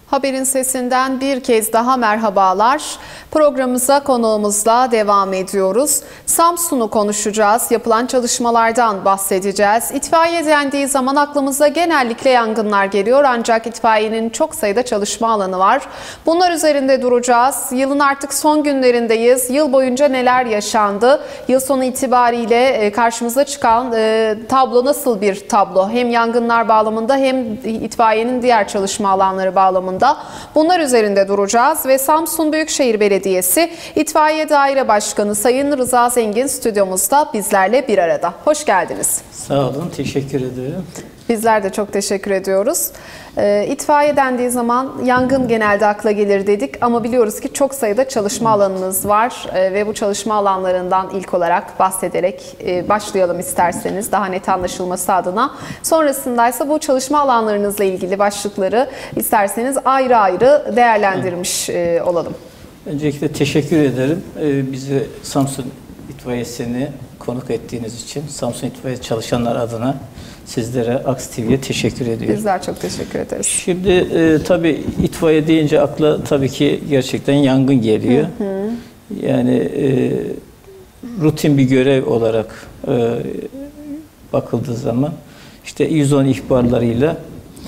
Haberin sesinden bir kez daha merhabalar. Programımıza konuğumuzla devam ediyoruz. Samsun'u konuşacağız, yapılan çalışmalardan bahsedeceğiz. İtfaiye dendiği zaman aklımıza genellikle yangınlar geliyor ancak itfaiyenin çok sayıda çalışma alanı var. Bunlar üzerinde duracağız. Yılın artık son günlerindeyiz. Yıl boyunca neler yaşandı? Yıl sonu itibariyle karşımıza çıkan tablo nasıl bir tablo? Hem yangınlar bağlamında hem itfaiyenin diğer çalışma alanları bağlamında. Bunlar üzerinde duracağız ve Samsun Büyükşehir Belediyesi İtfaiye Daire Başkanı Sayın Rıza Zengin stüdyomuzda bizlerle bir arada. Hoş geldiniz. Sağ olun, teşekkür ederim. Bizler de çok teşekkür ediyoruz. İtfaiye dendiği zaman yangın genelde akla gelir dedik ama biliyoruz ki çok sayıda çalışma alanınız var ve bu çalışma alanlarından ilk olarak bahsederek başlayalım isterseniz daha net anlaşılması adına. Sonrasında ise bu çalışma alanlarınızla ilgili başlıkları isterseniz ayrı ayrı değerlendirmiş olalım. Öncelikle teşekkür ederim. Bizi Samsun İtfaiyesi'ni konuk ettiğiniz için Samsun İtfaiye çalışanlar adına sizlere, Aks TV'ye teşekkür ediyorum. Bizler çok teşekkür ederiz. Şimdi tabii itfaiye deyince akla tabii ki gerçekten yangın geliyor. Hı hı. Yani rutin bir görev olarak bakıldığı zaman işte 110 ihbarlarıyla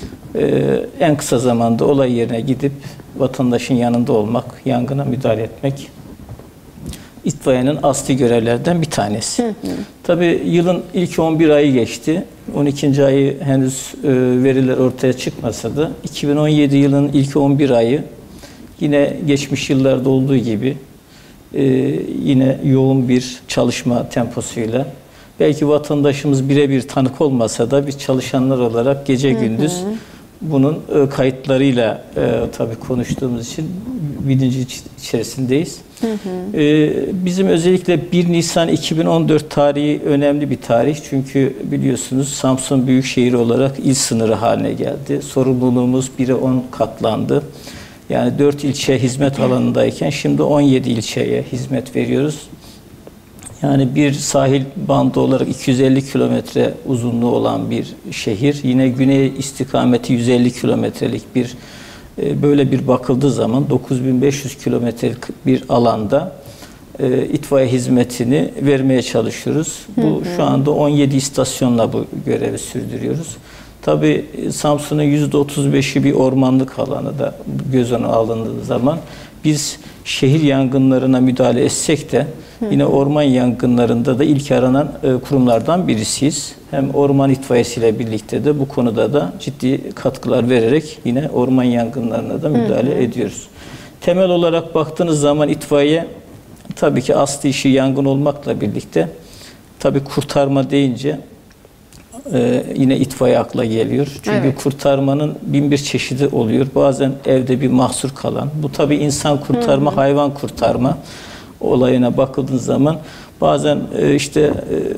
en kısa zamanda olay yerine gidip vatandaşın yanında olmak, yangına müdahale etmek itfaiyenin asli görevlerden bir tanesi. Hı hı. Tabii yılın ilk 11 ayı geçti. 12. ayı henüz veriler ortaya çıkmasa da 2017 yılın ilk 11 ayı yine geçmiş yıllarda olduğu gibi yine yoğun bir çalışma temposuyla belki vatandaşımız birebir tanık olmasa da biz çalışanlar olarak gece gündüz bunun kayıtlarıyla tabii konuştuğumuz için bilinci içerisindeyiz. Hı hı. Bizim özellikle 1 Nisan 2014 tarihi önemli bir tarih. Çünkü biliyorsunuz Samsun Büyükşehir olarak il sınırı haline geldi. Sorumluluğumuz 1'e 10 katlandı. Yani 4 ilçe hizmet alanındayken şimdi 17 ilçeye hizmet veriyoruz. Yani bir sahil bandı olarak 250 kilometre uzunluğu olan bir şehir. Yine güney istikameti 150 kilometrelik bir böyle bir bakıldığı zaman 9500 kilometrelik bir alanda itfaiye hizmetini vermeye çalışıyoruz. Bu şu anda 17 istasyonla bu görevi sürdürüyoruz. Tabii Samsun'un %35'i bir ormanlık alanı da göz önüne alındığı zaman biz şehir yangınlarına müdahale etsek de yine orman yangınlarında da ilk aranan kurumlardan birisiyiz. Hem orman itfaiyesiyle birlikte de bu konuda da ciddi katkılar vererek yine orman yangınlarına da müdahale ediyoruz. Temel olarak baktığınız zaman itfaiye tabii ki asli işi yangın olmakla birlikte tabii kurtarma deyince yine itfaiye akla geliyor. Çünkü kurtarmanın bin bir çeşidi oluyor. Bazen evde bir mahsur kalan. Bu tabii insan kurtarma, hayvan kurtarma olayına bakıldığınız zaman bazen işte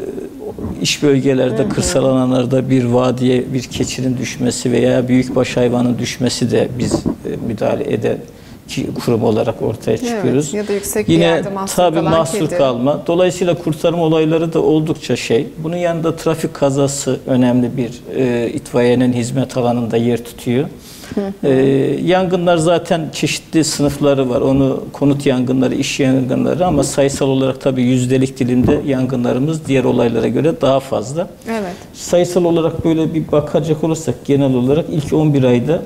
iş bölgelerde, kırsal alanlarda bir vadiye bir keçinin düşmesi veya büyükbaş hayvanın düşmesi de biz müdahale eder kurum olarak ortaya çıkıyoruz. Evet, ya da yüksek bir yine yerde mahsur tabii mahsur kalma. Dolayısıyla kurtarma olayları da oldukça Bunun yanında trafik kazası önemli bir itfaiyenin hizmet alanında yer tutuyor. Yangınlar zaten çeşitli sınıfları var. Onu konut yangınları, iş yangınları ama sayısal olarak tabii yüzdelik dilinde yangınlarımız diğer olaylara göre daha fazla. Evet. Sayısal olarak böyle bir bakacak olursak genel olarak ilk 11 ayda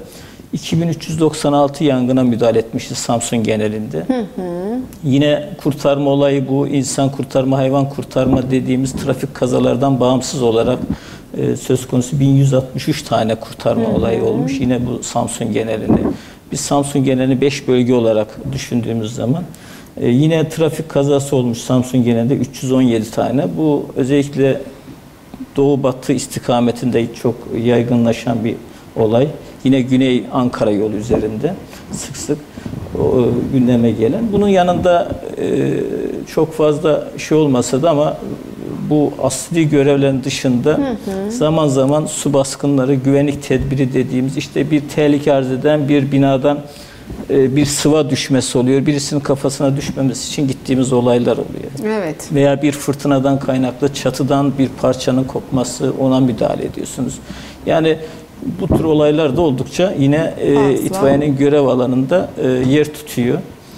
2396 yangına müdahale etmişiz Samsun genelinde. Yine kurtarma olayı bu insan kurtarma, hayvan kurtarma dediğimiz trafik kazalardan bağımsız olarak söz konusu 1163 tane kurtarma olayı olmuş. Yine bu Samsun genelinde. Biz Samsun genelini 5 bölge olarak düşündüğümüz zaman yine trafik kazası olmuş Samsun genelinde 317 tane. Bu özellikle doğu batı istikametinde çok yaygınlaşan bir olay. Yine Güney Ankara yolu üzerinde sık gündeme gelen. Bunun yanında çok fazla olmasa da ama bu asli görevlerin dışında zaman zaman su baskınları, güvenlik tedbiri dediğimiz işte bir tehlike arz eden bir binadan bir sıva düşmesi oluyor. Birisinin kafasına düşmemesi için gittiğimiz olaylar oluyor. Evet. Veya bir fırtınadan kaynaklı çatıdan bir parçanın kopması, ona müdahale ediyorsunuz. Yani bu tür olaylar da oldukça yine itfaiyenin görev alanında yer tutuyor.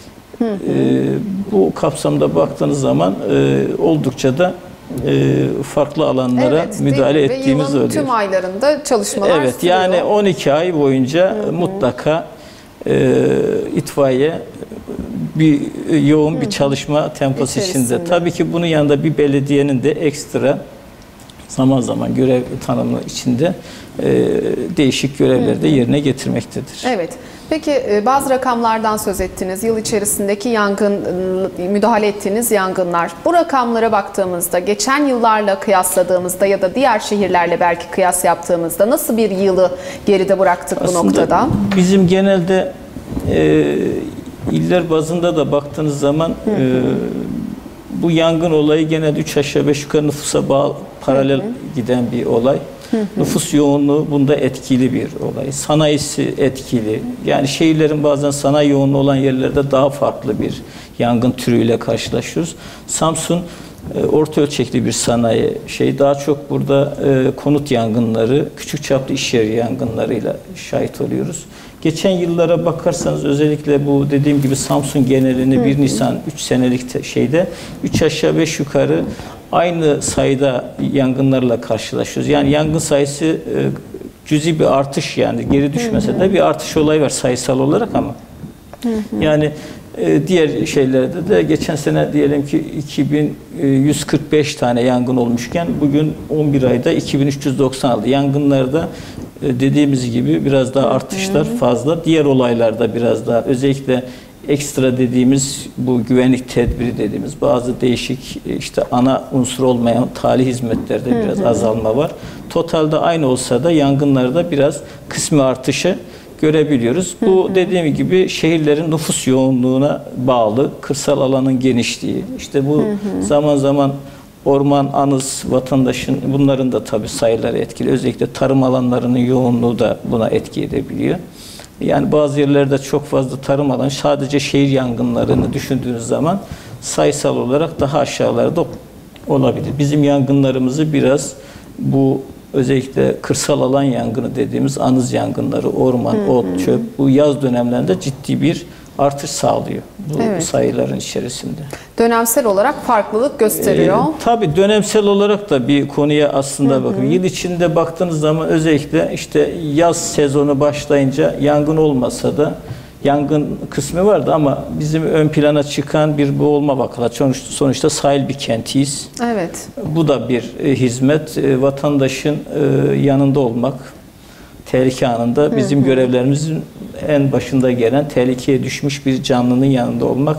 Bu kapsamda baktığınız zaman oldukça da farklı alanlara müdahale ettiğimiz oluyor. Tüm aylarında çalışmalar evet, sürüyor. yani 12 ay boyunca mutlaka itfaiye bir yoğun bir çalışma temposu içinde. Tabii ki bunun yanında bir belediyenin de ekstra zaman zaman görev tanımı içinde değişik görevleri de yerine getirmektedir. Evet. Peki bazı rakamlardan söz ettiniz. Yıl içerisindeki müdahale ettiğiniz yangınlar. Bu rakamlara baktığımızda, geçen yıllarla kıyasladığımızda ya da diğer şehirlerle belki kıyas yaptığımızda nasıl bir yılı geride bıraktık bu noktada? Bizim genelde iller bazında da baktığınız zaman bu yangın olayı genelde 3 aşağı 5 yukarı nüfusa bağlı, paralel giden bir olay. Nüfus yoğunluğu bunda etkili bir olay. Sanayisi etkili. Yani şehirlerin bazen sanayi yoğunluğu olan yerlerde daha farklı bir yangın türüyle karşılaşıyoruz. Samsun orta ölçekli bir sanayi daha çok burada konut yangınları, küçük çaplı iş yeri yangınlarıyla şahit oluyoruz. Geçen yıllara bakarsanız özellikle bu dediğim gibi Samsun genelini 1 Nisan 3 senelik 3 aşağı 5 yukarı aynı sayıda yangınlarla karşılaşıyoruz. Yani yangın sayısı cüzi bir artış, yani geri düşmese de bir artış olayı var sayısal olarak ama yani diğer şeylerde de geçen sene diyelim ki 2145 tane yangın olmuşken bugün 11 ayda 2396 yangınlarda dediğimiz gibi biraz daha artışlar fazla. Diğer olaylarda biraz daha özellikle ekstra dediğimiz bu güvenlik tedbiri dediğimiz bazı değişik ana unsur olmayan tali hizmetlerde biraz azalma var. Totalde aynı olsa da yangınlarda biraz kısmi artışı görebiliyoruz. Bu dediğim gibi şehirlerin nüfus yoğunluğuna bağlı, kırsal alanın genişliği, bu zaman zaman orman, anız, vatandaşın bunların da tabii sayıları etkili. Özellikle tarım alanlarının yoğunluğu da buna etki edebiliyor. Yani bazı yerlerde çok fazla tarım alanı, sadece şehir yangınlarını düşündüğünüz zaman sayısal olarak daha aşağılarda olabilir. Bizim yangınlarımızı biraz bu özellikle kırsal alan yangını dediğimiz anız yangınları, orman, ot, çöp bu yaz dönemlerinde ciddi bir artış sağlıyor bu sayıların içerisinde. Dönemsel olarak farklılık gösteriyor. Tabii dönemsel olarak da bir konuya aslında bakın. Yıl içinde baktığınız zaman özellikle yaz sezonu başlayınca yangın olmasa da yangın kısmı vardı ama bizim ön plana çıkan bir boğulma vakaları. Sonuçta sahil bir kentiyiz. Evet. Bu da bir hizmet. Vatandaşın yanında olmak, tehlike anında bizim görevlerimizin en başında gelen tehlikeye düşmüş bir canlının yanında olmak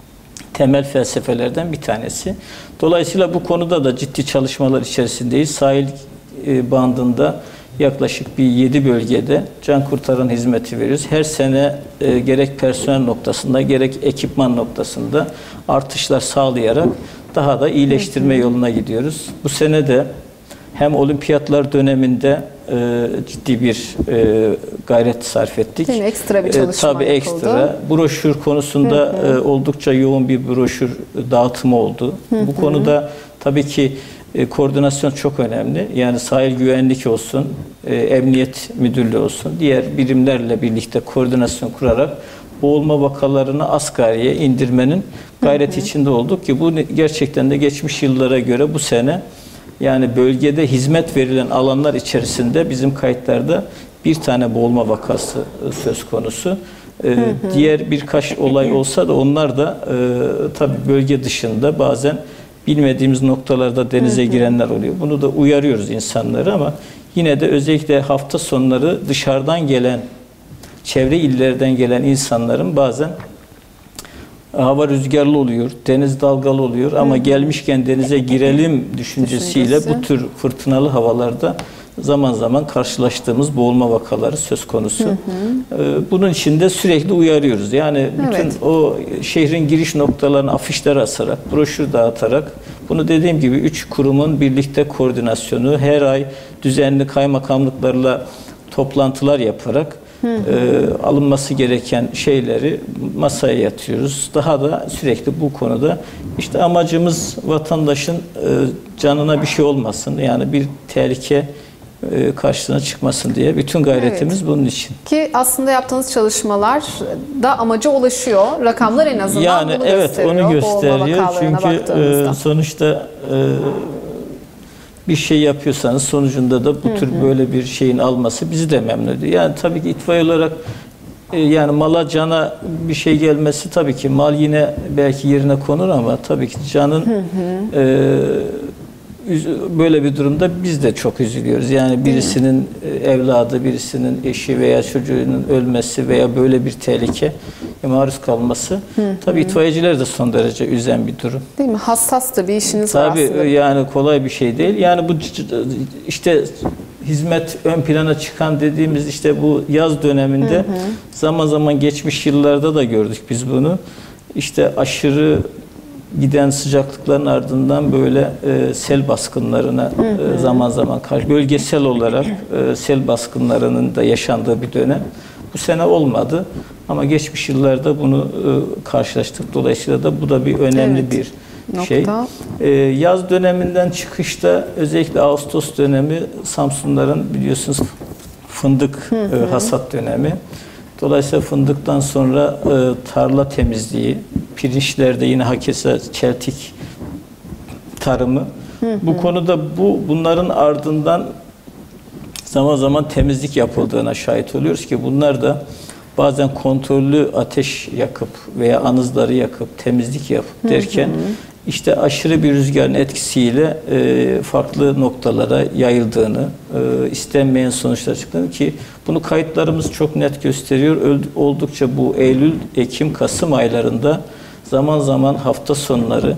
temel felsefelerden bir tanesi. Dolayısıyla bu konuda da ciddi çalışmalar içerisindeyiz. Sahil bandında yaklaşık bir 7 bölgede can kurtaran hizmeti veriyoruz. Her sene gerek personel noktasında gerek ekipman noktasında artışlar sağlayarak daha da iyileştirme yoluna gidiyoruz. Bu sene de hem olimpiyatlar döneminde ciddi bir gayret sarf ettik. Değil mi? Ekstra bir çalışma tabii yapıldı. Ekstra. Broşür konusunda oldukça yoğun bir broşür dağıtımı oldu. Bu konuda tabii ki koordinasyon çok önemli. Yani sahil güvenlik olsun, emniyet müdürlüğü olsun, diğer birimlerle birlikte koordinasyon kurarak boğulma vakalarını asgariye indirmenin gayreti içinde olduk ki bu gerçekten de geçmiş yıllara göre bu sene yani bölgede hizmet verilen alanlar içerisinde bizim kayıtlarda bir tane boğulma vakası söz konusu. Diğer birkaç olay olsa da onlar da tabii bölge dışında bazen bilmediğimiz noktalarda denize girenler oluyor. Bunu da uyarıyoruz insanları ama yine de özellikle hafta sonları dışarıdan gelen, çevre illerden gelen insanların bazen hava rüzgarlı oluyor, deniz dalgalı oluyor ama gelmişken denize girelim düşüncesiyle bu tür fırtınalı havalarda zaman zaman karşılaştığımız boğulma vakaları söz konusu. Bunun için de sürekli uyarıyoruz. Yani bütün o şehrin giriş noktalarına afişler asarak, broşür dağıtarak bunu dediğim gibi 3 kurumun birlikte koordinasyonu, her ay düzenli kaymakamlıklarla toplantılar yaparak alınması gereken şeyleri masaya yatıyoruz. Daha da sürekli bu konuda amacımız vatandaşın canına bir şey olmasın. Yani bir tehlike karşısına çıkmasın diye bütün gayretimiz bunun için. Ki aslında yaptığınız çalışmalar da amaca ulaşıyor. Rakamlar en azından yani bunu evet gösteriyor. Onu gösteriyor. Çünkü sonuçta bir şey yapıyorsanız sonucunda da bu tür böyle bir şeyin alması bizi de memnun ediyor. Yani tabii ki itfaiye olarak yani mala cana bir şey gelmesi tabii ki mal yine belki yerine konur ama tabii ki canın böyle bir durumda biz de çok üzülüyoruz. Yani birisinin evladı, birisinin eşi veya çocuğunun ölmesi veya böyle bir tehlike maruz kalması tabii itfaiyeciler de son derece üzen bir durum. Değil mi? Hassas da bir işiniz var aslında. Tabii yani kolay bir şey değil. Yani bu işte hizmet ön plana çıkan dediğimiz işte bu yaz döneminde zaman zaman geçmiş yıllarda da gördük biz bunu. İşte aşırı giden sıcaklıkların ardından böyle sel baskınlarına zaman zaman karşı bölgesel olarak sel baskınlarının da yaşandığı bir dönem. Bu sene olmadı ama geçmiş yıllarda bunu karşılaştık. Dolayısıyla da bu da bir önemli bir şey. Yaz döneminden çıkışta özellikle Ağustos dönemi Samsunların biliyorsunuz fındık hasat dönemi. Dolayısıyla fındıktan sonra tarla temizliği, pirinçlerde yine hakeza çeltik tarımı. Bu konuda bunların ardından zaman zaman temizlik yapıldığına şahit oluyoruz ki bunlar da bazen kontrollü ateş yakıp veya anızları yakıp temizlik yapıp derken işte aşırı bir rüzgarın etkisiyle farklı noktalara yayıldığını, istenmeyen sonuçlar çıktığını ki bunu kayıtlarımız çok net gösteriyor. Oldukça bu Eylül, Ekim, Kasım aylarında zaman zaman hafta sonları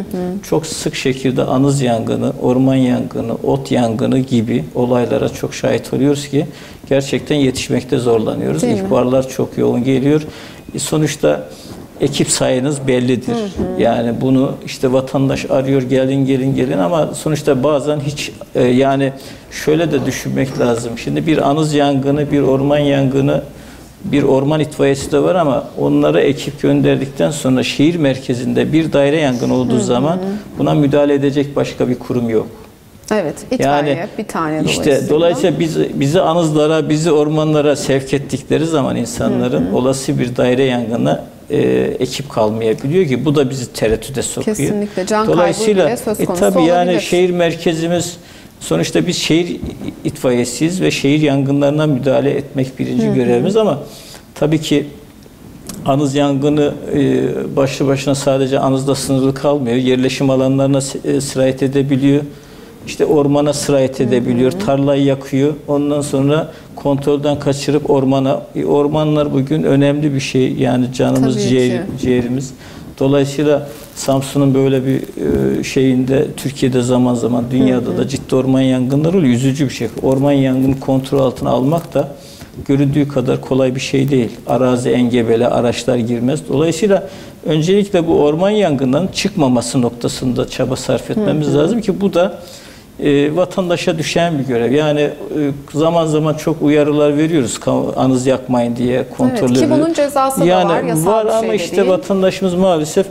çok sık şekilde anız yangını, orman yangını, ot yangını gibi olaylara çok şahit oluyoruz ki gerçekten yetişmekte zorlanıyoruz. İhbarlar çok yoğun geliyor. Sonuçta ekip sayınız bellidir. Yani bunu işte vatandaş arıyor gelin ama sonuçta bazen hiç yani şöyle de düşünmek lazım. Şimdi bir anız yangını, bir orman yangını, bir orman itfaiyesi de var ama onlara ekip gönderdikten sonra şehir merkezinde bir daire yangını olduğu zaman buna müdahale edecek başka bir kurum yok. Evet, itfaiye yani, bir tane dolayısıyla bizi anızlara, bizi ormanlara sevk ettikleri zaman insanların olası bir daire yangına ekip kalmayabiliyor ki bu da bizi tereddüde sokuyor. Kesinlikle can kaybı bile söz konusu tabii olabilir. Yani şehir merkezimiz sonuçta biz şehir itfaiyesiyiz ve şehir yangınlarına müdahale etmek birinci görevimiz ama tabii ki anız yangını başlı başına sadece anızda sınırlı kalmıyor. Yerleşim alanlarına sirayet edebiliyor. İşte ormana sirayet edebiliyor. Tarlayı yakıyor. Ondan sonra kontrolden kaçırıp ormana. Ormanlar bugün önemli bir şey. Yani canımız, ciğerimiz. Dolayısıyla Samsun'un böyle bir şeyinde Türkiye'de zaman zaman dünyada da ciddi orman yangınları oluyor. Üzücü bir şey. Orman yangını kontrol altına almak da göründüğü kadar kolay bir şey değil. Arazi engebeli, araçlar girmez. Dolayısıyla öncelikle bu orman yangından çıkmaması noktasında çaba sarf etmemiz lazım ki bu da vatandaşa düşen bir görev. Yani zaman zaman çok uyarılar veriyoruz anız yakmayın diye kontrolleri. Ki bunun cezası da var, yasal var bir şey ama de işte değil. Vatandaşımız maalesef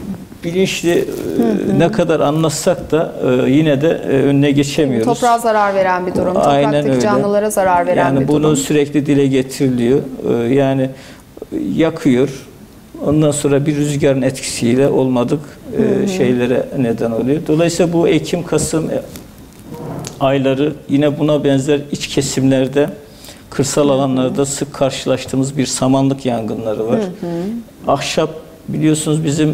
bilinçli ne kadar anlatsak da yine de önüne geçemiyoruz. Toprağa zarar veren bir durum. Topraktaki canlılara zarar veren bir durum. Yani bunu sürekli dile getiriliyor. Yani yakıyor. Ondan sonra bir rüzgarın etkisiyle olmadık şeylere neden oluyor. Dolayısıyla bu Ekim-Kasım ayları yine buna benzer iç kesimlerde, kırsal alanlarda sık karşılaştığımız bir samanlık yangınları var. Ahşap biliyorsunuz bizim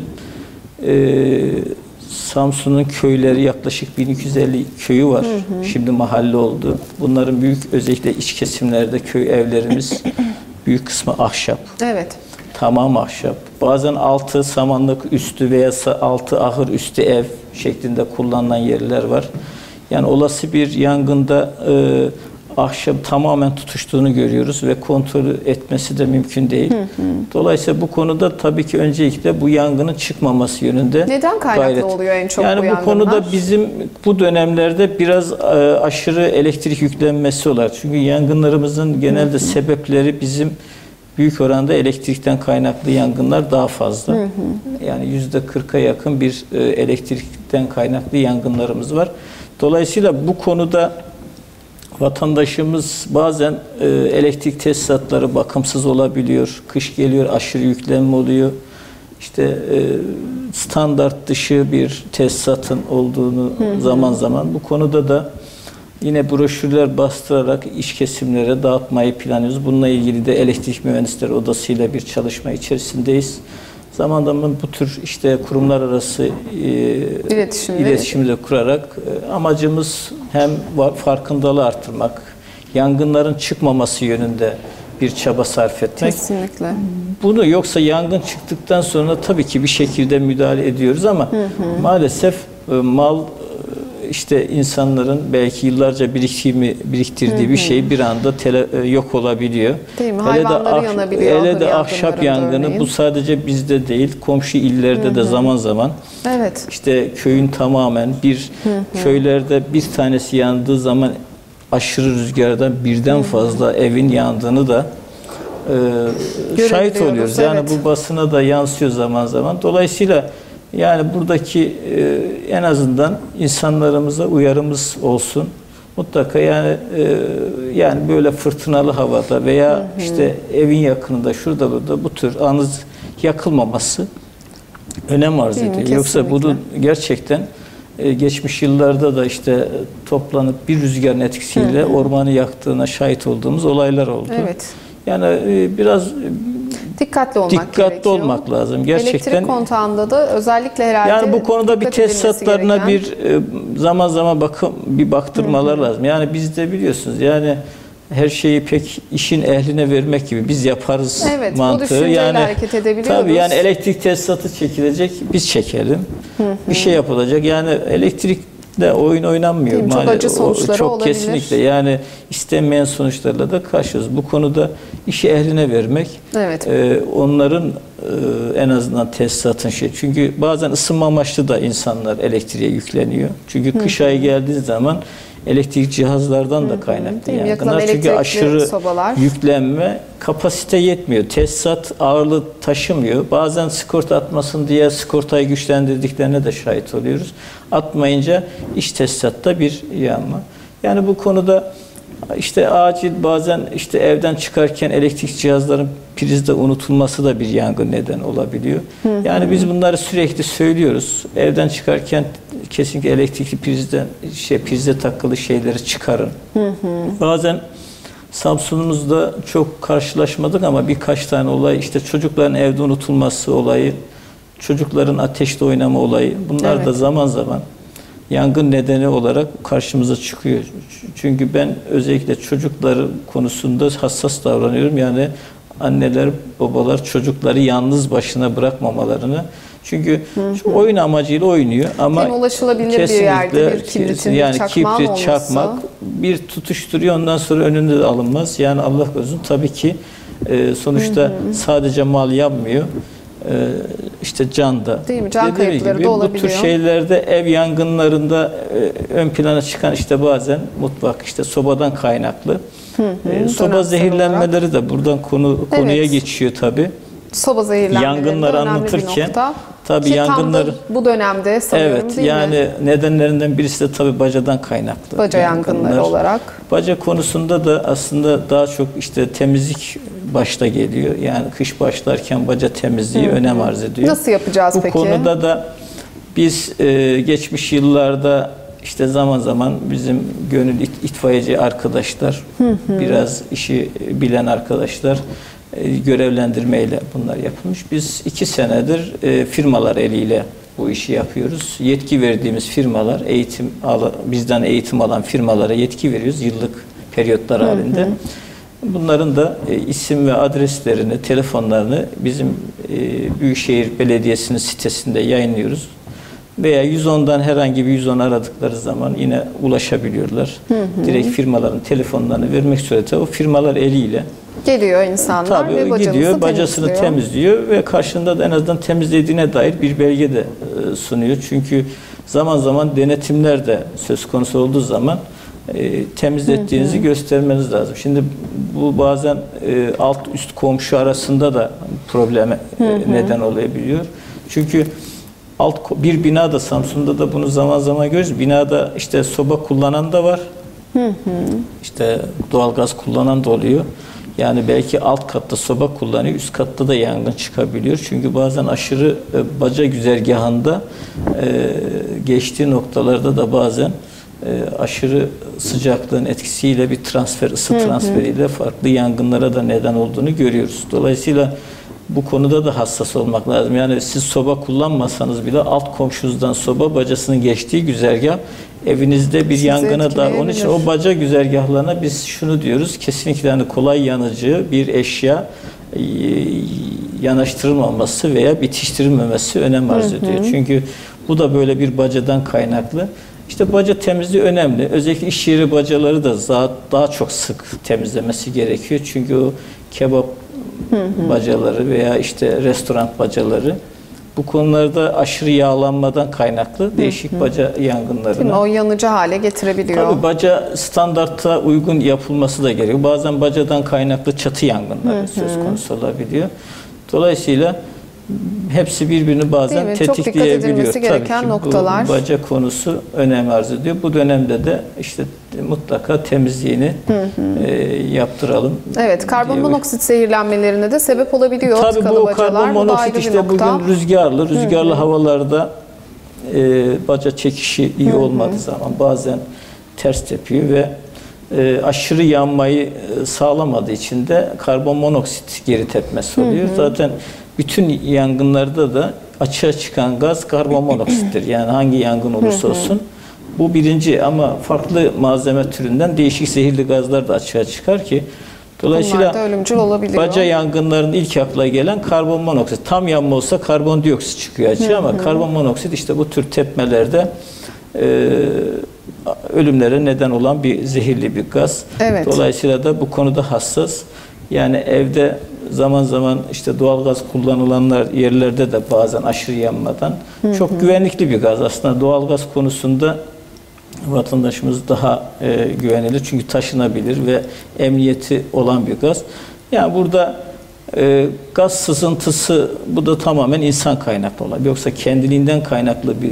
Samsun'un köyleri yaklaşık 1250 köyü var. Şimdi mahalle oldu. Bunların büyük özellikle iç kesimlerde köy evlerimiz büyük kısmı ahşap. Evet. Tamam ahşap. Bazen altı samanlık üstü veya altı ahır üstü ev şeklinde kullanılan yerler var. Yani olası bir yangında ahşap tamamen tutuştuğunu görüyoruz ve kontrol etmesi de mümkün değil. Dolayısıyla bu konuda tabii ki öncelikle bu yangının çıkmaması yönünde neden kaynaklı oluyor en çok bu yangınlar? Yani bu konuda bizim bu dönemlerde biraz aşırı elektrik yüklenmesi olarak. Çünkü yangınlarımızın genelde sebepleri bizim büyük oranda elektrikten kaynaklı yangınlar daha fazla. Yani %40'a yakın bir elektrikten kaynaklı yangınlarımız var. Dolayısıyla bu konuda Vatandaşımız bazen elektrik tesisatları bakımsız olabiliyor. Kış geliyor, aşırı yüklenme oluyor. İşte standart dışı bir tesisatın olduğunu zaman zaman bu konuda da yine broşürler bastırarak iş kesimlere dağıtmayı planlıyoruz. Bununla ilgili de Elektrik Mühendisleri Odası'yla bir çalışma içerisindeyiz. Zaman zaman bu tür işte kurumlar arası iletişimi de kurarak amacımız hem farkındalığı artırmak, yangınların çıkmaması yönünde bir çaba sarf etmek. Kesinlikle. Bunu yoksa yangın çıktıktan sonra tabii ki bir şekilde müdahale ediyoruz ama maalesef mal işte insanların belki yıllarca biriktirdiği bir şey bir anda yok olabiliyor. Değil mi? Hayvanları yanabiliyor. Hele de ahşap yangını örneğin. Bu sadece bizde değil, komşu illerde de zaman zaman. Evet. İşte köyün tamamen köylerde bir tanesi yandığı zaman aşırı rüzgardan birden fazla evin yandığını da şahit oluyoruz. Yani bu basına da yansıyor zaman zaman. Dolayısıyla yani buradaki en azından insanlarımıza uyarımız olsun. Mutlaka yani böyle fırtınalı havada veya işte evin yakınında şurada burada bu tür anız yakılmaması önem arz ediyor. Yoksa bunun gerçekten geçmiş yıllarda da işte toplanıp bir rüzgarın etkisiyle ormanı yaktığına şahit olduğumuz olaylar oldu. Evet. Yani biraz dikkatli olmak lazım. Gerçekten elektrik kontağında da özellikle herhalde yani bu konuda bir tesisatlarına gereken... zaman zaman baktırmalar lazım. Yani biz de biliyorsunuz yani her şeyi pek işin ehline vermek gibi biz yaparız mantığı. Bu düşünceyle hareket edebiliyoruz. Tabii yani elektrik tesisatı çekilecek, biz çekelim. Bir şey yapılacak. Yani elektrikle oyun oynanmıyor. Çok acı sonuçları çok olabilir. Kesinlikle. Yani istenmeyen sonuçlarla da karşıyız. Bu konuda işi ehline vermek, onların en azından tesisatın çünkü bazen ısınma amaçlı da insanlar elektriğe yükleniyor. Çünkü kış ayı geldiği zaman elektrik cihazlardan da kaynaklı yangınlar. Çünkü aşırı yüklenme, kapasite yetmiyor. Tesisat ağırlığı taşımıyor. Bazen sigorta atmasın diye sigortayı güçlendirdiklerine de şahit oluyoruz. Atmayınca iç tesisatta bir yanma. Yani bu konuda işte acil bazen işte evden çıkarken elektrik cihazların prizde unutulması da bir yangın neden olabiliyor. Yani biz bunları sürekli söylüyoruz. Evden çıkarken kesinlikle elektrikli prize takılı şeyleri çıkarın. Bazen Samsun'umuzda çok karşılaşmadık ama birkaç tane olay işte çocukların evde unutulması olayı, çocukların ateşte oynama olayı bunlar da zaman zaman yangın nedeni olarak karşımıza çıkıyor. Çünkü ben özellikle çocuklar konusunda hassas davranıyorum. Yani anneler, babalar çocukları yalnız başına bırakmamalarını. Çünkü oyun amacıyla oynuyor ama ulaşılabilir bir yerde bir kibritin, yani kibrit, çakmak bir tutuşturuyor ondan sonra önünde de alınmaz. Yani Allah korusun tabii ki sonuçta sadece mal yapmıyor. İşte can da. Değil mi? Can kayıpları da olabiliyor. Bu tür şeylerde ev yangınlarında ön plana çıkan işte bazen mutfak işte sobadan kaynaklı. Soba zehirlenmeleri de buradan konuya geçiyor tabii. Soba zehirlenmeleri yangınları anlatırken tabii yangınları bu dönemde sanıyorum değil yani mi? Nedenlerinden birisi de tabii bacadan kaynaklı. Baca yangınları olarak. Baca konusunda da aslında daha çok işte temizlik başta geliyor. Yani kış başlarken baca temizliği önem arz ediyor. Nasıl yapacağız peki? Bu konuda da biz geçmiş yıllarda işte zaman zaman bizim gönül itfaiyeci arkadaşlar, biraz işi bilen arkadaşlar görevlendirmeyle bunlar yapılmış. Biz 2 senedir firmalar eliyle bu işi yapıyoruz. Yetki verdiğimiz firmalar, bizden eğitim alan firmalara yetki veriyoruz yıllık periyotlar halinde. Bunların da isim ve adreslerini, telefonlarını bizim Büyükşehir Belediyesi'nin sitesinde yayınlıyoruz. Veya 110'dan herhangi bir 110 aradıkları zaman yine ulaşabiliyorlar. Direkt firmaların telefonlarını vermek suretiyle o firmalar eliyle geliyor insanlar ve gidiyor, bacasını temizliyor ve karşında da en azından temizlediğine dair bir belge de sunuyor. Çünkü zaman zaman denetimler de söz konusu olduğu zaman temizlettiğinizi göstermeniz lazım. Şimdi bu bazen alt üst komşu arasında da probleme neden olabiliyor. Çünkü bir binada Samsun'da da bunu zaman zaman görüyoruz. Binada işte soba kullanan da var. İşte doğalgaz kullanan da oluyor. Yani belki alt katta soba kullanıyor, üst katta da yangın çıkabiliyor. Çünkü bazen aşırı baca güzergahında geçtiği noktalarda da bazen aşırı sıcaklığın etkisiyle bir ısı transferiyle farklı yangınlara da neden olduğunu görüyoruz. Dolayısıyla bu konuda da hassas olmak lazım. Yani siz soba kullanmasanız bile alt komşunuzdan soba bacasının geçtiği güzergah evinizde bir yangına da, onun için o baca güzergahlarına biz şunu diyoruz, kesinlikle hani kolay yanıcı bir eşya yanaştırılmaması veya bitiştirilmemesi önem arz ediyor. Çünkü bu da böyle bir bacadan kaynaklı. İşte baca temizliği önemli. Özellikle iş yeri bacaları da daha çok sık temizlemesi gerekiyor. Çünkü o kebap bacaları veya işte restoran bacaları bu konularda aşırı yağlanmadan kaynaklı değişik baca yangınlarına. O yanıcı hale getirebiliyor. Tabii baca standarta uygun yapılması da gerekiyor. Bazen bacadan kaynaklı çatı yangınları söz konusu olabiliyor. Dolayısıyla hepsi birbirini bazen tetikleyebiliyor. Çok dikkat edilmesi gereken noktalar. Bu baca konusu önem arz ediyor. Bu dönemde de işte mutlaka temizliğini yaptıralım. Evet, karbonmonoksit zehirlenmelerine de sebep olabiliyor. Tabii bu karbonmonoksit işte bugün rüzgarlı havalarda baca çekişi iyi olmadığı zaman bazen ters tepiyor ve aşırı yanmayı sağlamadığı için de karbonmonoksit geri tepmesi oluyor. Zaten bütün yangınlarda da açığa çıkan gaz karbonmonoksittir. Yani hangi yangın olursa olsun. Bu birinci, ama farklı malzeme türünden değişik zehirli gazlar da açığa çıkar ki dolayısıyla baca yangınlarının ilk akla gelen karbonmonoksit. Tam yanma olsa karbondioksit çıkıyor açığa ama karbonmonoksit işte bu tür tepmelerde ölümlere neden olan bir zehirli bir gaz. Evet. Dolayısıyla da bu konuda hassas. Yani evde zaman zaman işte doğalgaz kullanılanlar yerlerde de bazen aşırı yanmadan çok güvenlikli bir gaz. Aslında doğalgaz konusunda vatandaşımız daha güvenilir. Çünkü taşınabilir ve emniyeti olan bir gaz. Yani burada gaz sızıntısı, bu da tamamen insan kaynaklı olan. Yoksa kendiliğinden kaynaklı bir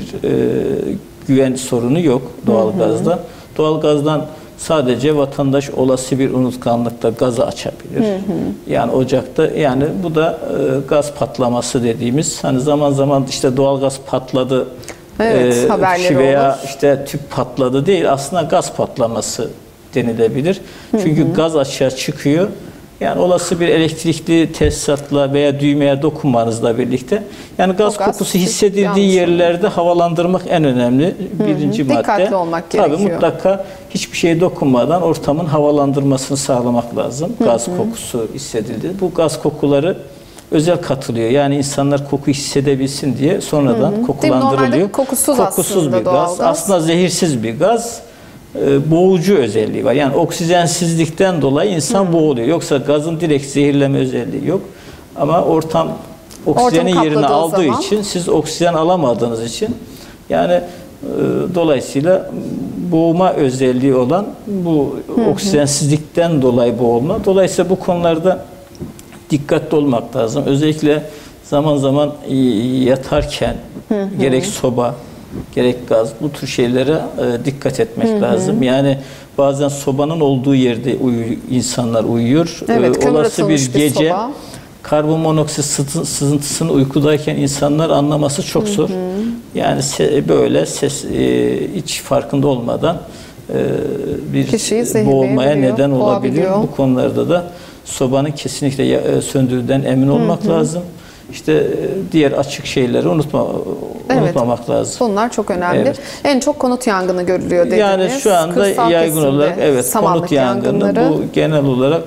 güven sorunu yok doğalgazda. Doğalgazdan sadece vatandaş olası bir unutkanlıkta gazı açabilir. Yani ocakta, yani bu da gaz patlaması dediğimiz, hani zaman zaman işte doğalgaz patladı haberleri veya olur. işte tüp patladı değil, aslında gaz patlaması denilebilir. Çünkü gaz açığa çıkıyor. Yani olası bir elektrikli tesisatla veya düğmeye dokunmanızla birlikte, yani gaz kokusu hissedildiği yerlerde havalandırmak en önemli birinci madde. Dikkatli olmak gerekiyor. Tabii mutlaka hiçbir şeye dokunmadan ortamın havalandırmasını sağlamak lazım. Gaz kokusu hissedildi. Bu gaz kokuları özel katılıyor. Yani insanlar koku hissedebilsin diye sonradan kokulandırılıyor. Normalde kokusuz bir gaz. Aslında zehirsiz bir gaz. Boğucu özelliği var. Yani oksijensizlikten dolayı insan boğuluyor. Yoksa gazın direkt zehirleme özelliği yok. Ama ortam oksijenin yerini aldığı için, siz oksijen alamadığınız için, yani dolayısıyla boğma özelliği olan bu oksijensizlikten dolayı boğulma. Dolayısıyla bu konularda dikkatli olmak lazım. Özellikle zaman zaman yatarken gerek soba, gerek gaz, bu tür şeylere dikkat etmek lazım. Yani bazen sobanın olduğu yerde insanlar uyuyor. Evet, olası bir gece karbonmonoksit sızıntısını uykudayken insanlar anlaması çok zor. Yani böyle hiç farkında olmadan bir boğulmaya neden olabilir. Bu konularda da sobanın kesinlikle söndürdüğünden emin olmak lazım. İşte diğer açık şeyleri unutmamak lazım. Bunlar çok önemli. Evet. En çok konut yangını görülüyor dediniz. Yani şu anda yaygın olarak konut yangını, bu genel olarak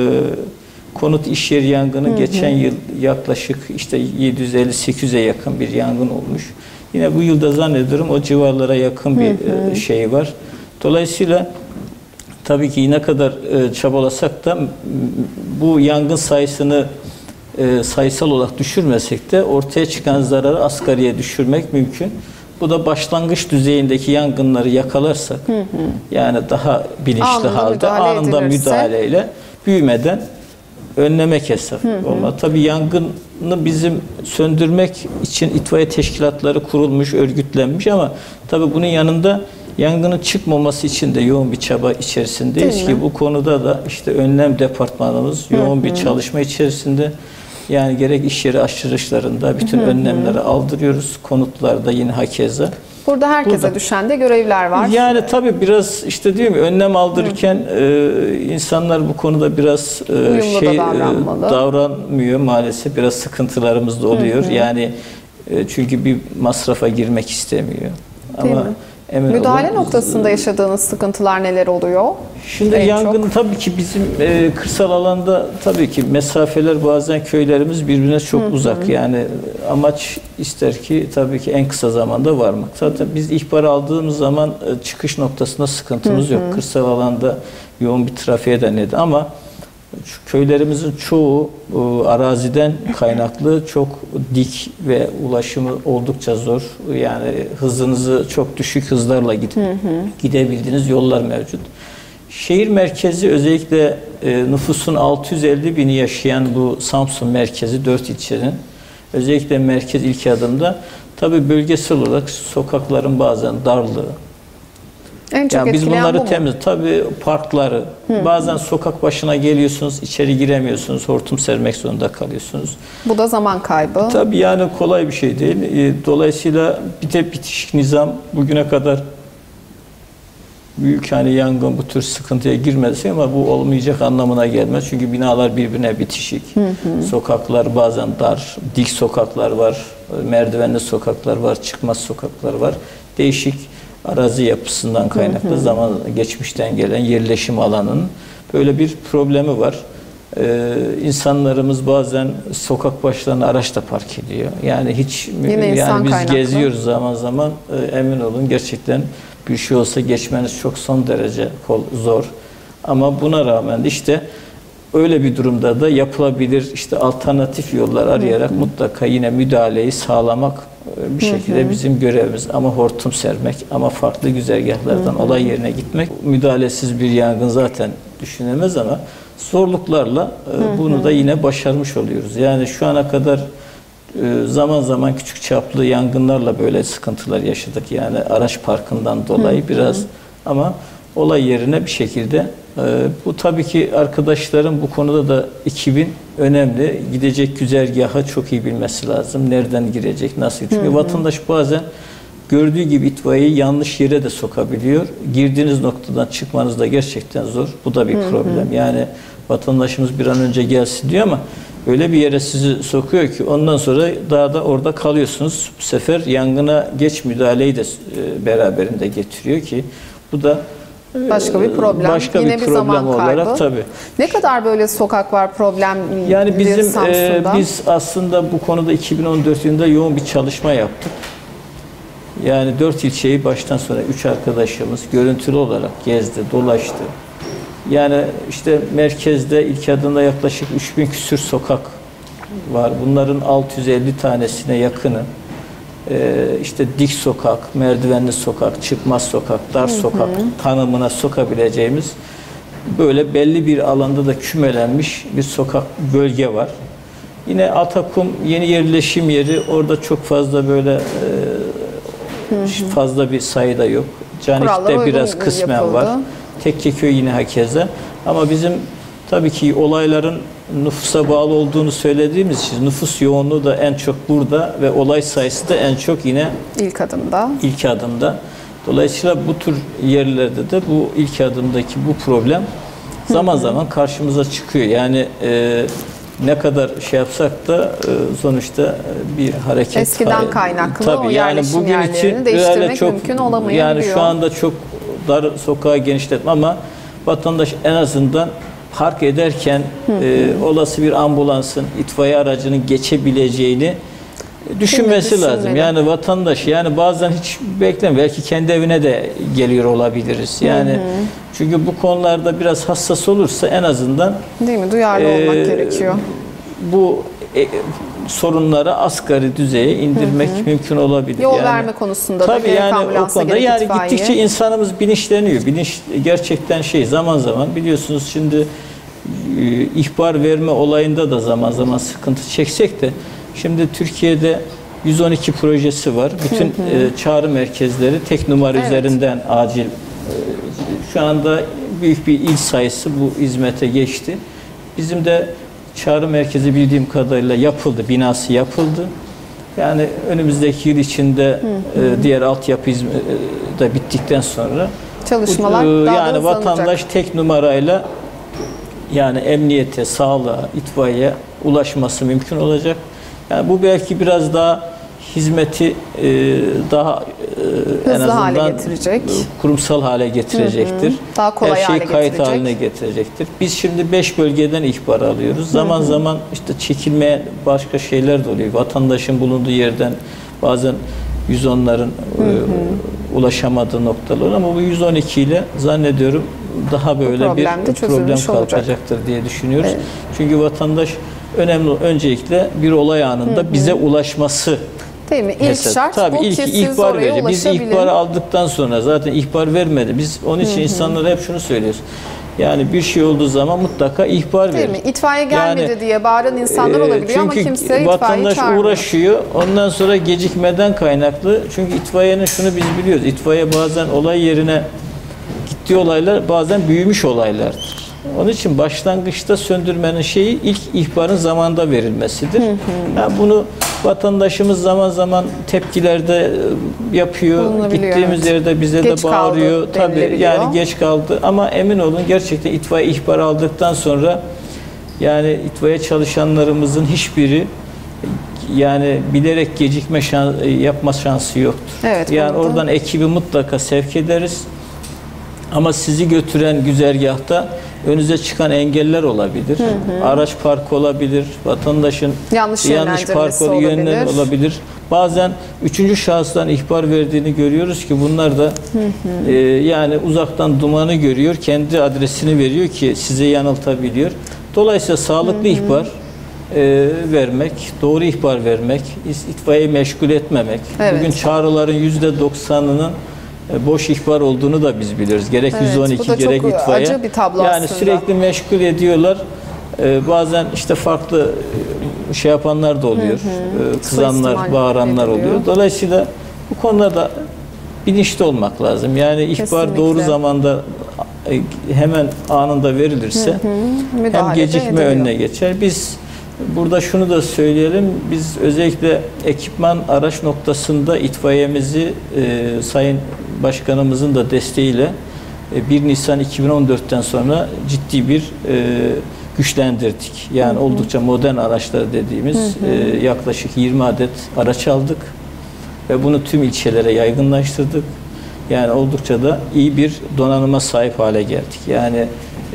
konut iş yeri yangını geçen yıl yaklaşık işte 750-800'e yakın bir yangın olmuş. Yine bu yılda zannediyorum o civarlara yakın bir şey var. Dolayısıyla tabii ki ne kadar çabalasak da bu yangın sayısını sayısal olarak düşürmesek de ortaya çıkan zararı asgariye düşürmek mümkün. Bu da başlangıç düzeyindeki yangınları yakalarsak, yani daha bilinçli halde anında müdahaleyle büyümeden önlemek hesabı olmalı. Tabii yangını bizim söndürmek için itfaiye teşkilatları kurulmuş, örgütlenmiş ama tabii bunun yanında Yangının çıkmaması için de yoğun bir çaba içerisindeyiz ki bu konuda da işte önlem departmanımız yoğun bir çalışma içerisinde. Yani gerek iş yeri açılışlarında bütün önlemleri aldırıyoruz. Konutlarda yine hakeza. Burada herkese düşen de görevler var. Yani tabii biraz işte diyorum ya, önlem aldırırken insanlar bu konuda biraz davranmıyor maalesef. Biraz sıkıntılarımız da oluyor. Yani çünkü bir masrafa girmek istemiyor. Ama müdahale noktasında yaşadığınız sıkıntılar neler oluyor? Şimdi yangın tabii ki bizim kırsal alanda tabii ki mesafeler bazen köylerimiz birbirine çok uzak. Yani amaç ister ki tabii ki en kısa zamanda varmak. Zaten biz ihbar aldığımız zaman çıkış noktasında sıkıntımız yok. Kırsal alanda yoğun bir trafiğe de neden ama şu köylerimizin çoğu araziden kaynaklı çok dik ve ulaşımı oldukça zor. Yani hızınızı çok düşük hızlarla gidebildiğiniz yollar mevcut. Şehir merkezi özellikle nüfusun 650 bini yaşayan bu Samsun merkezi 4 ilçenin özellikle merkez ilk adımda tabii bölgesel olarak sokakların bazen darlığı. En çok yani biz bunları bu temiz tabii parkları bazen sokak başına geliyorsunuz içeri giremiyorsunuz hortum sermek zorunda kalıyorsunuz. Bu da zaman kaybı. Tabii yani kolay bir şey değil. Dolayısıyla bir de bitişik nizam bugüne kadar büyük hani yangın bu tür sıkıntıya girmesi ama bu olmayacak anlamına gelmez. Çünkü binalar birbirine bitişik. Sokaklar bazen dar, dik sokaklar var, merdivenli sokaklar var, çıkmaz sokaklar var. Değişik arazi yapısından kaynaklı zaman geçmişten gelen yerleşim alanının böyle bir problemi var. İnsanlarımız bazen sokak başlarına araç da park ediyor. Yani hiç yani biz kaynaklı geziyoruz zaman zaman emin olun gerçekten bir şey olsa geçmeniz çok son derece zor. Ama buna rağmen de işte öyle bir durumda da yapılabilir işte alternatif yollar arayarak mutlaka yine müdahaleyi sağlamak bir şekilde bizim görevimiz. Ama hortum sermek ama farklı güzergahlardan olay yerine gitmek müdahalesiz bir yangın zaten düşünemez ama zorluklarla bunu da yine başarmış oluyoruz. Yani şu ana kadar zaman zaman küçük çaplı yangınlarla böyle sıkıntılar yaşadık. Yani araç parkından dolayı biraz ama olay yerine bir şekilde bu tabii ki arkadaşların bu konuda da ekibin önemli. Gidecek güzergahı çok iyi bilmesi lazım. Nereden girecek, nasıl? Çünkü vatandaş bazen gördüğü gibi itfaiyeyi yanlış yere de sokabiliyor. Girdiğiniz noktadan çıkmanız da gerçekten zor. Bu da bir problem. Yani vatandaşımız bir an önce gelsin diyor ama öyle bir yere sizi sokuyor ki ondan sonra daha da orada kalıyorsunuz. Bu sefer yangına geç müdahaleyi de beraberinde getiriyor ki bu da başka bir problem. Başka Yine bir problem olarak tabii. Ne kadar böyle sokak var problem yani bizim Samsun'da? Biz aslında bu konuda 2014 yılında yoğun bir çalışma yaptık. Yani 4 ilçeyi baştan sona 3 arkadaşımız görüntülü olarak gezdi, dolaştı. Yani işte merkezde ilk adımda yaklaşık 3000 küsür sokak var. Bunların 650 tanesine yakını işte dik sokak, merdivenli sokak, çıkmaz sokak, dar sokak tanımına sokabileceğimiz böyle belli bir alanda da kümelenmiş bir sokak bölge var. Yine Atakum yeni yerleşim yeri orada çok fazla böyle fazla bir sayıda yok. Canik'te biraz kısmen yapıldı. Var. Tekkeköy yine hakeza. Ama bizim tabii ki olayların nüfusa bağlı olduğunu söylediğimiz için nüfus yoğunluğu da en çok burada ve olay sayısı da en çok yine ilk adımda. Dolayısıyla bu tür yerlerde de bu ilk adımdaki bu problem zaman zaman karşımıza çıkıyor. Yani ne kadar şey yapsak da sonuçta bir hareket. Eskiden kaynaklı tabii, o yani yerleşim bugün yerlerini değiştirmek mümkün olamayabiliyor. Yani şu anda çok dar sokağa genişletme ama vatandaş en azından park ederken olası bir ambulansın, itfaiye aracının geçebileceğini düşünmesi lazım. Yani vatandaş yani bazen hiç beklemiyor. Belki kendi evine de geliyor olabiliriz. Yani çünkü bu konularda biraz hassas olursa en azından değil mi? Duyarlı olmak gerekiyor. Bu sorunları asgari düzeye indirmek mümkün olabilir. Yol verme konusunda tabii da yani ambulansa, o konuda yani gittikçe insanımız bilinçleniyor. Bilinç gerçekten zaman zaman biliyorsunuz şimdi ihbar verme olayında da zaman zaman sıkıntı çeksek de şimdi Türkiye'de 112 projesi var. Bütün çağrı merkezleri tek numara üzerinden acil. Şu anda büyük bir il sayısı bu hizmete geçti. Bizim de çağrı merkezi bildiğim kadarıyla yapıldı, binası yapıldı. Yani önümüzdeki yıl içinde diğer altyapı da bittikten sonra çalışmalar daha yani da vatandaş tek numarayla yani emniyete, sağlığa, itfaiyeye ulaşması mümkün olacak. Yani bu belki biraz daha hizmeti daha en azından hale getirecek. Kurumsal hale getirecektir. Daha kolay her hale şeyi kayıt getirecek. haline getirecektir. Biz şimdi 5 bölgeden ihbar alıyoruz. Zaman zaman işte çekilmeyen başka şeyler de oluyor. Vatandaşın bulunduğu yerden bazen 110'ların ulaşamadığı noktalar ama bu 112 ile zannediyorum daha böyle bir problem kalkacaktır diye düşünüyoruz. Evet. Çünkü vatandaş öncelikle bir olay anında bize ulaşması. Değil mi? İlk şart tabii bu ilk ki ihbar verecek. Biz ihbarı aldıktan sonra zaten ihbar vermedi. Biz onun için insanlara hep şunu söylüyoruz. Yani bir şey olduğu zaman mutlaka ihbar verir. Değil mi? İtfaiye gelmedi yani, diye bağıran insanlar olabiliyor ama kimse itfaiye vatandaş çağırmıyor. uğraşıyor. Ondan sonra gecikmeden kaynaklı. Çünkü itfaiyenin şunu biz biliyoruz. İtfaiye bazen olay yerine gittiği olaylar bazen büyümüş olaylardır. Onun için başlangıçta söndürmenin şeyi ilk ihbarın zamanında verilmesidir. Yani bunu vatandaşımız zaman zaman tepkilerde yapıyor. Gittiğimiz yerde bize geç de bağırıyor. Tabii yani geç kaldı ama emin olun gerçekten itfaiye ihbar aldıktan sonra yani itfaiye çalışanlarımızın hiçbiri yani bilerek gecikme yapma şansı yoktur. Evet, yani oradan ekibi mutlaka sevk ederiz. Ama sizi götüren güzergahta önünüze çıkan engeller olabilir. Araç parkı olabilir. Vatandaşın yanlış park olabilir. Bazen üçüncü şahıstan ihbar verdiğini görüyoruz ki bunlar da yani uzaktan dumanı görüyor. Kendi adresini veriyor ki size yanıltabiliyor. Dolayısıyla sağlıklı ihbar vermek, doğru ihbar vermek, itfaiyeyi meşgul etmemek. Evet. Bugün çağrıların %90'ının boş ihbar olduğunu da biz biliyoruz. Gerek 112 gerek itfaiye. Acı bir tablo yani aslında. Sürekli meşgul ediyorlar. Bazen işte farklı şey yapanlar da oluyor. Kızanlar, bağıranlar oluyor. Dolayısıyla bu konuda bilinçli olmak lazım. Yani ihbar kesinlikle doğru zamanda hemen anında verilirse hem gecikme önüne geçer. Biz burada şunu da söyleyelim. Biz özellikle ekipman araç noktasında itfaiyemizi Sayın Başkanımızın da desteğiyle 1 Nisan 2014'ten sonra ciddi bir güçlendirdik. Yani oldukça modern araçlar dediğimiz yaklaşık 20 adet araç aldık ve bunu tüm ilçelere yaygınlaştırdık. Yani oldukça da iyi bir donanıma sahip hale geldik. Yani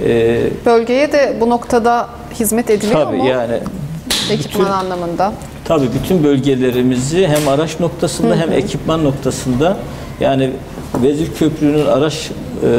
bölgeye de bu noktada hizmet ediliyor tabii mu? Yani ekipman anlamında. Tabii bütün bölgelerimizi hem araç noktasında hem ekipman noktasında yani Vezir Köprü'nün araç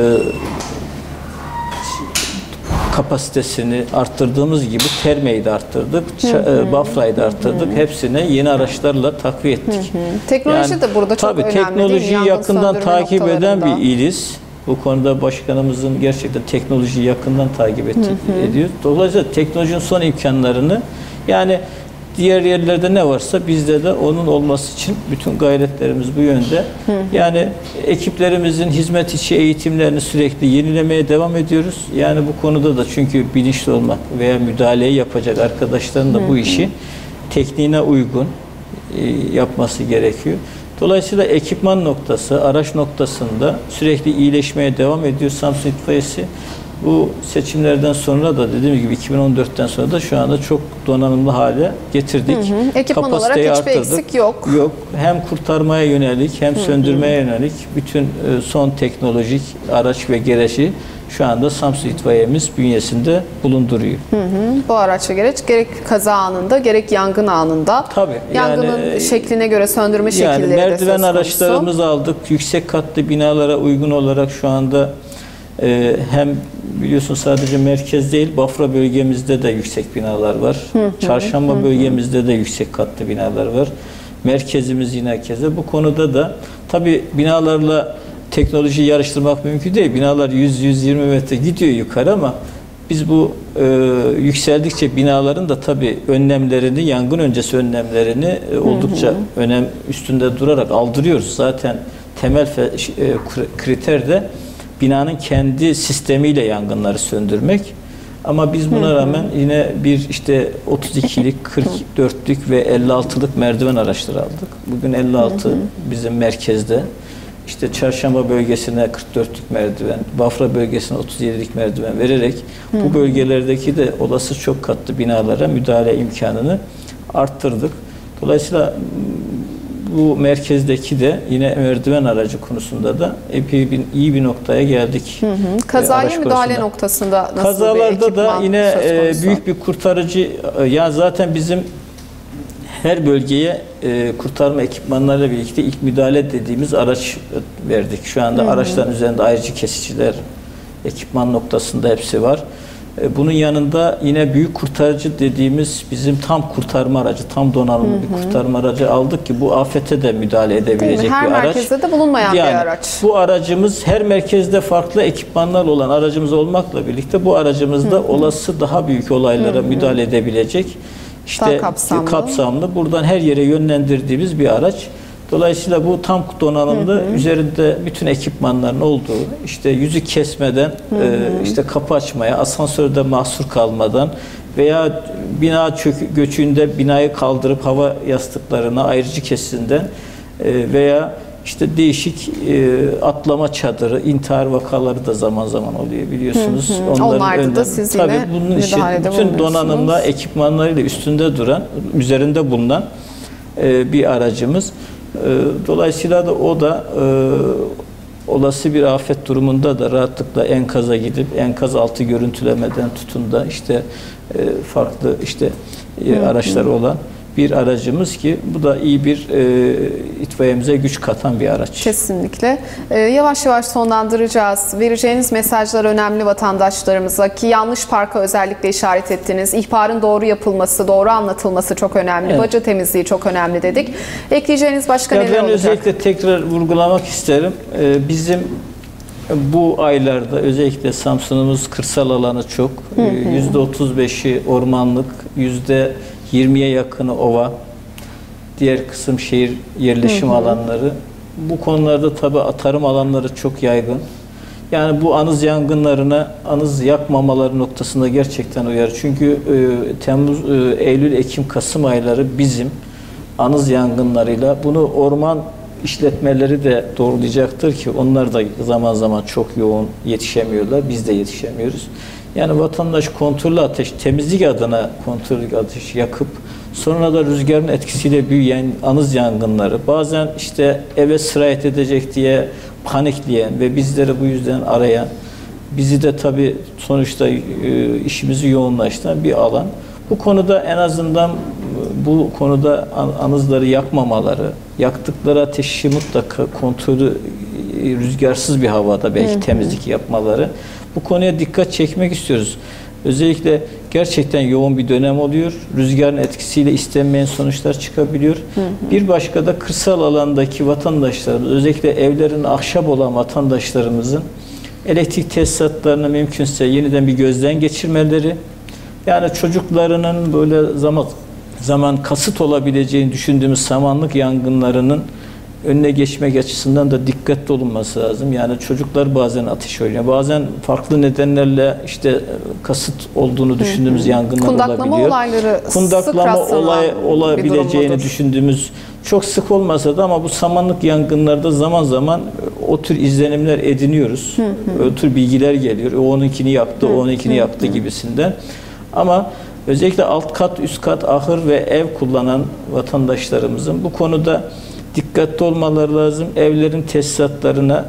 kapasitesini arttırdığımız gibi Terme'yi de arttırdık, Bafra'yı da arttırdık. Hepsine yeni araçlarla takviye ettik. Teknoloji yani, de burada çok önemli. Teknolojiyi yakından takip eden bir iliz. Bu konuda başkanımızın gerçekten teknolojiyi yakından takip ediyor. Dolayısıyla teknolojinin son imkanlarını yani diğer yerlerde ne varsa bizde de onun olması için bütün gayretlerimiz bu yönde. Yani ekiplerimizin hizmet içi eğitimlerini sürekli yenilemeye devam ediyoruz. Yani bu konuda da çünkü bilinçli olmak veya müdahaleyi yapacak arkadaşların da bu işi tekniğine uygun yapması gerekiyor. Dolayısıyla ekipman noktası, araç noktasında sürekli iyileşmeye devam ediyor Samsun İtfaiyesi. Bu seçimlerden sonra da dediğim gibi 2014'ten sonra da şu anda çok donanımlı hale getirdik. Ekipman olarak hiçbir eksik yok. Yok. Hem kurtarmaya yönelik hem söndürmeye yönelik bütün son teknolojik araç ve gereci şu anda Samsun İtfaiyemiz bünyesinde bulunduruyor. Bu araç ve gereç gerek kaza anında gerek yangın anında. Tabii. Yangının şekline göre söndürme şekilleri de söz konusu. Merdiven araçlarımızı aldık. Yüksek katlı binalara uygun olarak şu anda hem biliyorsun sadece merkez değil, Bafra bölgemizde de yüksek binalar var. Çarşamba bölgemizde de yüksek katlı binalar var. Merkezimiz yine keza. Bu konuda da tabii binalarla teknolojiyi yarıştırmak mümkün değil. Binalar 100-120 metre gidiyor yukarı ama biz bu yükseldikçe binaların da tabii önlemlerini, yangın öncesi önlemlerini oldukça önem üstünde durarak aldırıyoruz. Zaten temel kriter de binanın kendi sistemiyle yangınları söndürmek. Ama biz buna rağmen yine bir işte 32'lik, 44'lük ve 56'lık merdiven araçları aldık. Bugün 56 bizim merkezde. İşte Çarşamba bölgesine 44'lük merdiven, Bafra bölgesine 37'lik merdiven vererek bu bölgelerdeki de olası çok katlı binalara müdahale imkanını arttırdık. Dolayısıyla bu merkezdeki de yine merdiven aracı konusunda da epey iyi bir noktaya geldik. Kazaya müdahale noktasında nasıl kazalarda da yine büyük bir kurtarıcı, ya zaten bizim her bölgeye kurtarma ekipmanlarıyla birlikte ilk müdahale dediğimiz araç verdik. Şu anda araçların üzerinde ayrıcı kesiciler, ekipman noktasında hepsi var. Bunun yanında yine büyük kurtarıcı dediğimiz bizim tam kurtarma aracı, tam donanımlı bir kurtarma aracı aldık ki bu afete de müdahale edebilecek bir araç. Her merkezde de bulunmayan bir araç. Bu aracımız her merkezde farklı ekipmanlar olan aracımız olmakla birlikte bu aracımızda olası daha büyük olaylara müdahale edebilecek. İşte kapsamlı. Buradan her yere yönlendirdiğimiz bir araç. Dolayısıyla bu tam donanımlı, üzerinde bütün ekipmanların olduğu, işte yüzü kesmeden, işte kapı açmaya, asansörde mahsur kalmadan veya bina göçüğünde binayı kaldırıp hava yastıklarına ayrıcı kesinden veya işte değişik atlama çadırı, intihar vakaları da zaman zaman oluyor biliyorsunuz. Onlarda da siz tabii yine bunun için bütün donanımla, ekipmanlarıyla üstünde duran, üzerinde bulunan bir aracımız. Dolayısıyla da o da olası bir afet durumunda da rahatlıkla enkaza gidip enkaz altı görüntülemeden tutun da işte farklı işte araçları olan bir aracımız ki bu da iyi bir itfaiyemize güç katan bir araç. Kesinlikle. Yavaş yavaş sonlandıracağız. Vereceğiniz mesajlar önemli vatandaşlarımıza ki yanlış parka özellikle işaret ettiniz. İhbarın doğru yapılması, doğru anlatılması çok önemli. Evet. Baca temizliği çok önemli dedik. Ekleyeceğiniz başka neler olacak? Ben özellikle tekrar vurgulamak isterim. Bizim bu aylarda özellikle Samsun'umuz kırsal alanı çok. %35'i ormanlık, %20'ye yakını ova, diğer kısım şehir yerleşim alanları. Bu konularda tabii tarım alanları çok yaygın. Yani bu anız yangınlarına, anız yakmamaları noktasında gerçekten uyarı. Çünkü Temmuz, Eylül, Ekim, Kasım ayları bizim anız yangınlarıyla bunu orman işletmeleri de doğrulayacaktır ki onlar da zaman zaman çok yoğun yetişemiyorlar. Biz de yetişemiyoruz. Yani vatandaş kontrollü ateş, temizlik adına kontrollü ateş yakıp sonra da rüzgarın etkisiyle büyüyen anız yangınları, bazen işte eve sirayet edecek diye panikleyen ve bizleri bu yüzden arayan, bizi de tabii sonuçta işimizi yoğunlaştıran bir alan. Bu konuda en azından bu konuda anızları yakmamaları, yaktıkları ateşi mutlaka kontrolü rüzgarsız bir havada belki temizlik yapmaları. Bu konuya dikkat çekmek istiyoruz. Özellikle gerçekten yoğun bir dönem oluyor. Rüzgarın etkisiyle istenmeyen sonuçlar çıkabiliyor. Bir başka da kırsal alandaki vatandaşlarımız, özellikle evlerin ahşap olan vatandaşlarımızın elektrik tesisatlarını mümkünse yeniden bir gözden geçirmeleri, yani çocuklarının böyle zaman kasıt olabileceğini düşündüğümüz samanlık yangınlarının önüne geçmek açısından da dikkatli olunması lazım. Yani çocuklar bazen ateş oynuyor. Bazen farklı nedenlerle işte kasıt olduğunu düşündüğümüz yangınlar kundaklama olabiliyor. Olayları kundaklama olabileceğini düşündüğümüz çok sık olmasa da ama bu samanlık yangınlarda zaman zaman o tür izlenimler ediniyoruz. O tür bilgiler geliyor. O onunkini yaktı, o onunkini yaktı gibisinden. Ama özellikle alt kat, üst kat, ahır ve ev kullanan vatandaşlarımızın bu konuda dikkatli olmaları lazım. Evlerin tesisatlarına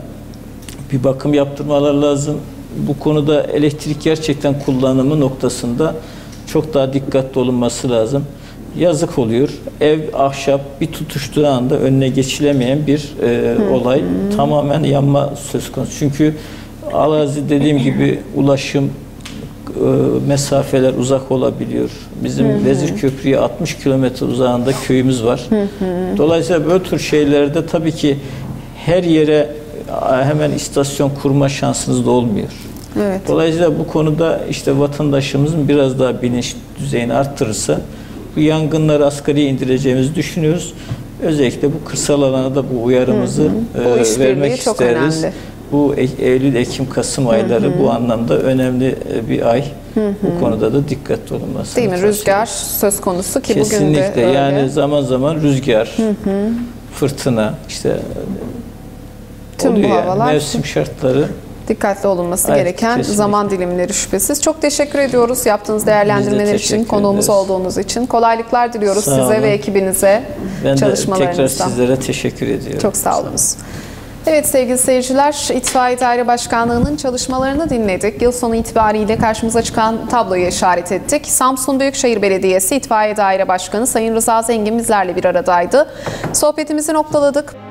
bir bakım yaptırmaları lazım. Bu konuda elektrik gerçekten kullanımı noktasında çok daha dikkatli olunması lazım. Yazık oluyor. Ev ahşap bir tutuştuğu anda önüne geçilemeyen bir olay. Tamamen yanma söz konusu. Çünkü arazi dediğim gibi ulaşım mesafeler uzak olabiliyor. Bizim Vezir Köprü'ye 60 kilometre uzağında köyümüz var. Dolayısıyla böyle tür şeylerde tabii ki her yere hemen istasyon kurma şansınız da olmuyor. Evet. Dolayısıyla bu konuda işte vatandaşımızın biraz daha bilinç düzeyini arttırırsa bu yangınları asgariye indireceğimizi düşünüyoruz. Özellikle bu kırsal alana da bu uyarımızı Bu vermek çok isteriz. önemli. Bu Eylül, Ekim, Kasım ayları bu anlamda önemli bir ay. Bu konuda da dikkatli olunması. Değil mi? Rüzgar söz konusu ki kesinlikle. bugün de öyle. Yani zaman zaman rüzgar, fırtına, işte tüm oluyor bu yani. havalar Mevsim şartları. dikkatli olunması Evet, gereken kesinlikle. zaman dilimleri şüphesiz. Çok teşekkür ediyoruz yaptığınız değerlendirmeler için, teşekkür konuğumuz ederiz. olduğunuz için. Kolaylıklar diliyoruz Sağ size olun. ve ekibinize Ben de tekrar çalışmalarınızda. sizlere teşekkür ediyorum. Çok sağ olunuz. Evet sevgili seyirciler, İtfaiye Daire Başkanlığı'nın çalışmalarını dinledik. Yıl sonu itibariyle karşımıza çıkan tabloyu işaret ettik. Samsun Büyükşehir Belediyesi İtfaiye Daire Başkanı Sayın Rıza Zengin bizlerle bir aradaydı. Sohbetimizi noktaladık.